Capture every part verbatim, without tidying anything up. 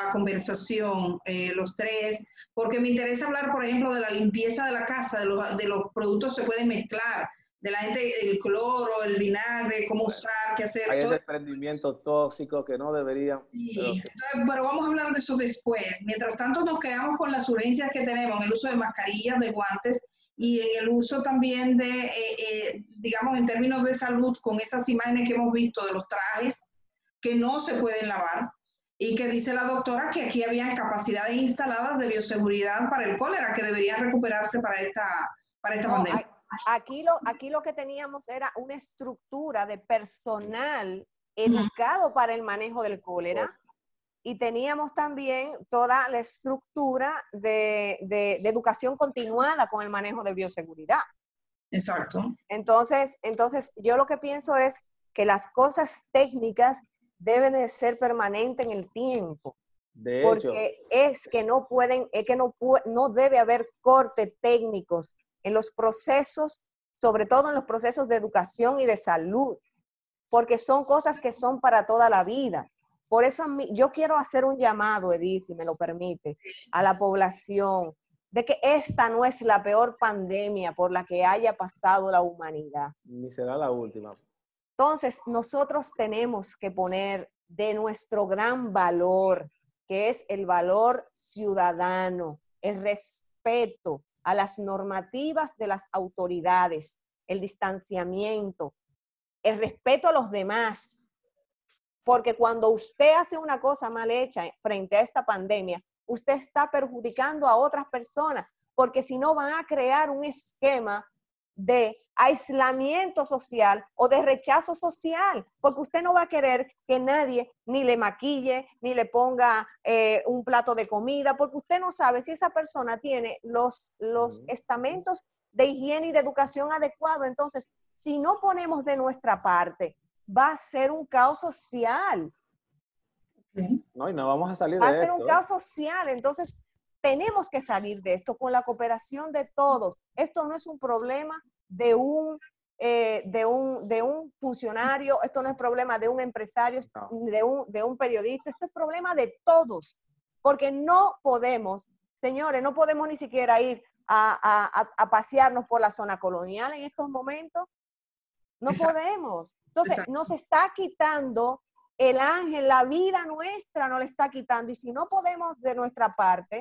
la conversación, eh, los tres, porque me interesa hablar, por ejemplo, de la limpieza de la casa, de los, de los productos que se pueden mezclar, de la gente, el cloro, el vinagre, cómo usar, qué hacer. Hay todo. desprendimientos tóxicos que no deberían. Sí, Pero, sí. entonces, pero vamos a hablar de eso después. Mientras tanto, nos quedamos con las urgencias que tenemos en el uso de mascarillas, de guantes y en el uso también de, eh, eh, digamos, en términos de salud, con esas imágenes que hemos visto de los trajes que no se pueden lavar y que dice la doctora que aquí habían capacidades instaladas de bioseguridad para el cólera que deberían recuperarse para esta, para esta No, pandemia. Aquí lo, aquí lo que teníamos era una estructura de personal educado para el manejo del cólera y teníamos también toda la estructura de, de, de educación continuada con el manejo de bioseguridad. Exacto. Entonces, entonces, yo lo que pienso es que las cosas técnicas deben de ser permanentes en el tiempo. De porque hecho, es que no pueden, es que no, no debe haber cortes técnicos en los procesos, sobre todo en los procesos de educación y de salud, porque son cosas que son para toda la vida. Por eso yo quiero hacer un llamado, Edith, si me lo permite, a la población, de que esta no es la peor pandemia por la que haya pasado la humanidad. ni será la última. Entonces, nosotros tenemos que poner de nuestro gran valor, que es el valor ciudadano, el respeto a las normativas de las autoridades, el distanciamiento, el respeto a los demás. Porque cuando usted hace una cosa mal hecha frente a esta pandemia, usted está perjudicando a otras personas, porque si no van a crear un esquema de aislamiento social o de rechazo social, porque usted no va a querer que nadie ni le maquille, ni le ponga eh, un plato de comida, porque usted no sabe si esa persona tiene los, los estamentos de higiene y de educación adecuados. Entonces, si no ponemos de nuestra parte, va a ser un caos social. No, y no vamos a salir Va de a ser esto, un caos social. Entonces, tenemos que salir de esto con la cooperación de todos. Esto no es un problema de un, eh, de un, de un funcionario, esto no es problema de un empresario, no. de, un, de un periodista, esto es problema de todos, porque no podemos, señores, no podemos ni siquiera ir a, a, a pasearnos por la zona colonial en estos momentos, no Exacto. podemos. Entonces, Exacto. nos está quitando el ángel, la vida nuestra nos la está quitando, y si no podemos de nuestra parte,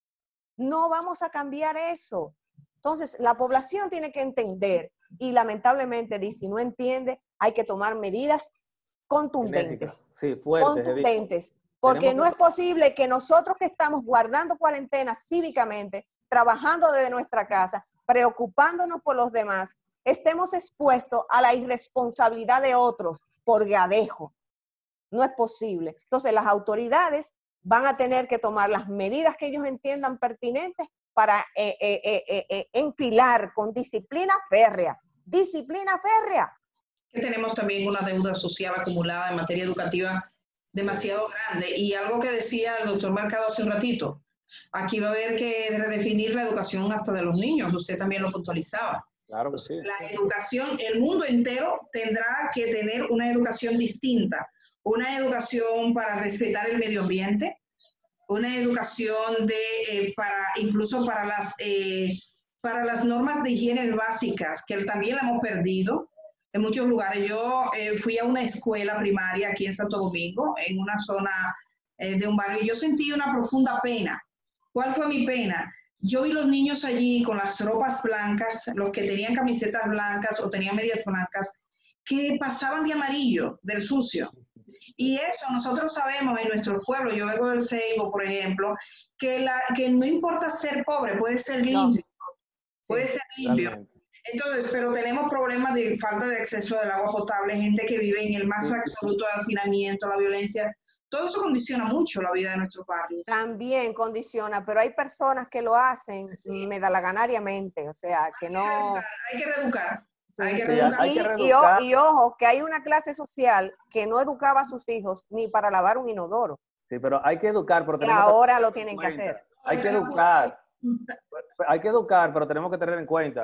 no vamos a cambiar eso. Entonces, la población tiene que entender, y lamentablemente, si no entiende, hay que tomar medidas contundentes. Sí, fuertes, contundentes, porque no que... es posible que nosotros que estamos guardando cuarentena cívicamente, trabajando desde nuestra casa, preocupándonos por los demás, estemos expuestos a la irresponsabilidad de otros por gadejo. No es posible. Entonces, las autoridades van a tener que tomar las medidas que ellos entiendan pertinentes para eh, eh, eh, eh, enfilar con disciplina férrea. Disciplina férrea. Que tenemos también una deuda social acumulada en materia educativa demasiado grande. Y algo que decía el doctor Mercado hace un ratito, aquí va a haber que redefinir la educación hasta de los niños. Usted también lo puntualizaba. Claro que sí. La educación, el mundo entero tendrá que tener una educación distinta. Una educación para respetar el medio ambiente, una educación de, eh, para, incluso para las, eh, para las normas de higiene básicas, que también la hemos perdido en muchos lugares. Yo eh, fui a una escuela primaria aquí en Santo Domingo, en una zona eh, de un barrio, y yo sentí una profunda pena. ¿Cuál fue mi pena? Yo vi los niños allí con las ropas blancas, los que tenían camisetas blancas o tenían medias blancas, que pasaban de amarillo, del sucio. Y eso nosotros sabemos en nuestro pueblo, yo vengo del Ceibo, por ejemplo, que, la, que no importa ser pobre, puede ser limpio, no. puede sí, ser limpio. Realmente. Entonces, pero tenemos problemas de falta de acceso al agua potable, gente que vive en el más sí, absoluto sí. hacinamiento, la violencia, todo eso condiciona mucho la vida de nuestros barrios. También condiciona, pero hay personas que lo hacen sí. medalaganariamente, o sea, que no... Hay que reeducar. Sí, hay que sí, reeducar. hay que reeducar. Y, y, y ojo, que hay una clase social que no educaba a sus hijos ni para lavar un inodoro. Sí, pero hay que educar, pero que tenemos ahora que lo tienen que hacer. Hay que educar, hay que educar, pero tenemos que tener en cuenta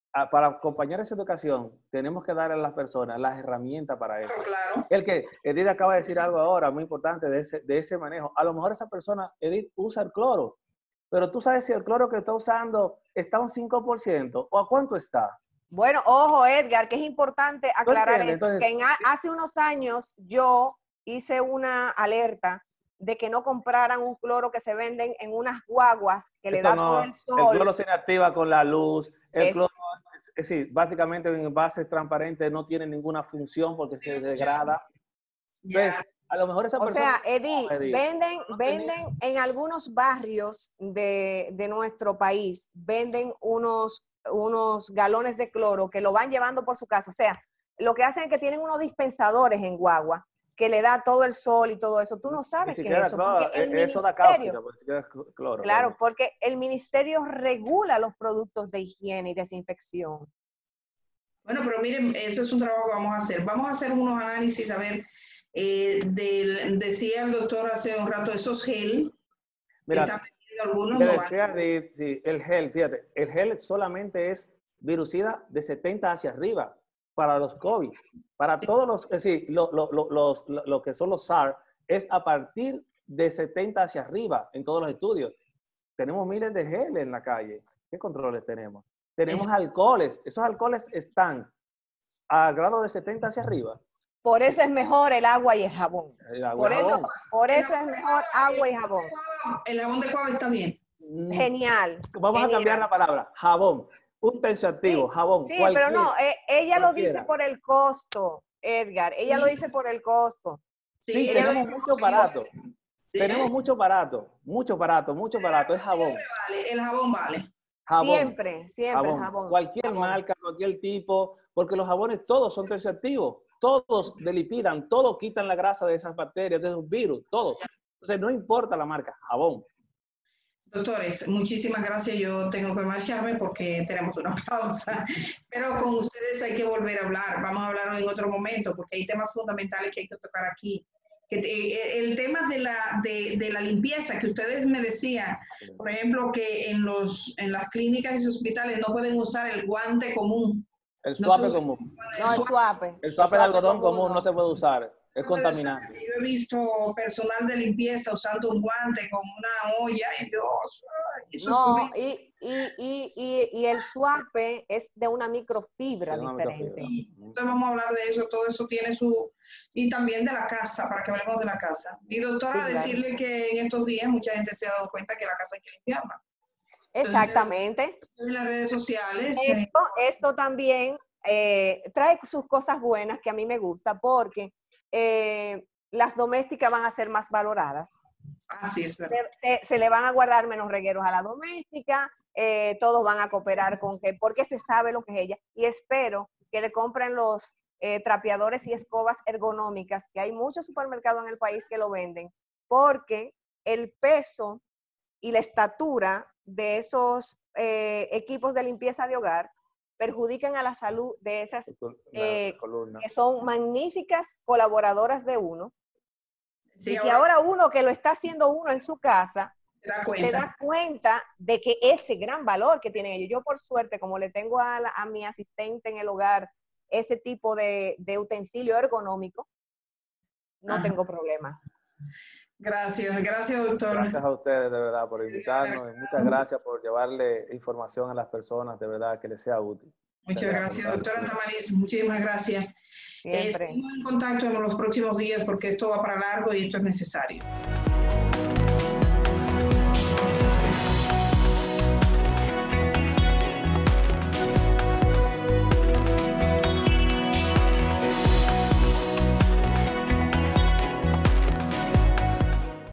a, para acompañar esa educación, tenemos que darle a las personas las herramientas para eso. Claro. El que Edith acaba de decir algo ahora muy importante de ese, de ese manejo. A lo mejor esa persona, Edith, usa el cloro, pero tú sabes si el cloro que está usando está a un cinco por ciento o a cuánto está. Bueno, ojo, Edgar, que es importante aclarar esto, Entonces, que en, hace unos años yo hice una alerta de que no compraran un cloro que se venden en unas guaguas que le da no, todo el sol. El cloro se inactiva con la luz. El es, cloro, es decir, básicamente en envases transparentes no tiene ninguna función porque se degrada. Entonces, Yeah. a lo mejor esa o persona... sea, Edith, Edith, venden, no venden tenía... en algunos barrios de, de nuestro país, venden unos, unos galones de cloro que lo van llevando por su casa. O sea, lo que hacen es que tienen unos dispensadores en guagua que le da todo el sol y todo eso. Tú no sabes qué es eso. Cloro, porque el eso da ministerio, cáustica, cloro, claro, realmente. porque el ministerio regula los productos de higiene y desinfección. Bueno, pero miren, ese es un trabajo que vamos a hacer. Vamos a hacer unos análisis, a ver, eh, del, decía el doctor hace un rato, esos gel. Mira, están vendiendo algunos, le no decía de, sí, el gel, fíjate, el gel solamente es virucida de setenta hacia arriba para los COVID. Para todos los, es decir, lo, lo, lo, los, lo, lo que son los SARS es a partir de setenta hacia arriba en todos los estudios. Tenemos miles de gel en la calle. ¿Qué controles tenemos? Tenemos es, alcoholes. Esos alcoholes están a grado de setenta hacia arriba. Por eso es mejor el agua y el jabón. El agua por, y eso, jabón. por eso es mejor agua y jabón. El jabón de cuava está bien. Genial. Vamos genial. a cambiar la palabra. Jabón. Un tensioactivo, sí, jabón. Sí, pero no, eh, ella cualquiera. Lo dice por el costo, Edgar. Ella sí. lo dice por el costo. Sí, sí tenemos mucho barato. Sí. Tenemos mucho barato. Mucho barato, mucho barato. Es jabón. Vale, el jabón vale. Jabón. Siempre, siempre jabón. jabón. Cualquier jabón. marca, cualquier tipo, porque los jabones todos son tensioactivos. Todos delipidan, todos quitan la grasa de esas bacterias, de esos virus, todos. Entonces, no importa la marca, jabón. Doctores, muchísimas gracias. Yo tengo que marcharme porque tenemos una pausa, pero con ustedes hay que volver a hablar. Vamos a hablar en otro momento porque hay temas fundamentales que hay que tocar aquí. El tema de la, de, de la limpieza que ustedes me decían, por ejemplo, que en, los, en las clínicas y hospitales no pueden usar el guante común. El suape no común. No, el suape. El suape de algodón común, común no se puede usar. Es contaminante. Yo he visto personal de limpieza usando un guante con una olla y Dios. Eso no, y, y, y, y, y el suape es de una microfibra de una diferente. Microfibra. Entonces vamos a hablar de eso. Todo eso tiene su... Y también de la casa, para que hablemos de la casa. Y doctora, sí, decirle claro. que en estos días mucha gente se ha dado cuenta que la casa hay que limpiarla. Exactamente. En las redes sociales. Esto, eh. esto también eh, trae sus cosas buenas que a mí me gusta porque Eh, las domésticas van a ser más valoradas. Así es, verdad. Se, se le van a guardar menos regueros a la doméstica, eh, todos van a cooperar con que, porque se sabe lo que es ella. Y espero que le compren los eh, trapeadores y escobas ergonómicas, que hay muchos supermercados en el país que lo venden, porque el peso y la estatura de esos eh, equipos de limpieza de hogar perjudican a la salud de esas eh, que son magníficas colaboradoras de uno. Sí, y que ahora, ahora uno que lo está haciendo uno en su casa, da se da cuenta de que ese gran valor que tienen ellos. Yo por suerte, como le tengo a, la, a mi asistente en el hogar ese tipo de, de utensilio ergonómico, no Ajá. tengo problema. Gracias, gracias doctor. Gracias a ustedes de verdad por invitarnos y muchas gracias por llevarle información a las personas de verdad que les sea útil. Muchas gracias, doctora Tamariz, muchísimas gracias. Siempre. Eh, estamos en contacto en los próximos días porque esto va para largo y esto es necesario.